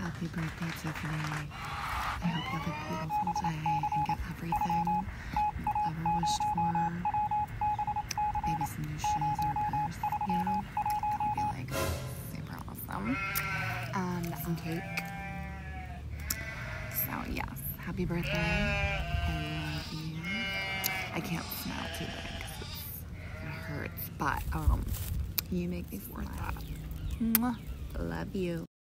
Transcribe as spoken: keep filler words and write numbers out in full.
Happy birthday, Tiffany. I hope you have a beautiful day and get everything you've ever wished for. Maybe some new shoes or a purse, you know? That would be like super awesome. Um, some cake. So yes, happy birthday. I love you. I can't smile too big because it hurts, but um, you make me worth that. Mwah. Love you.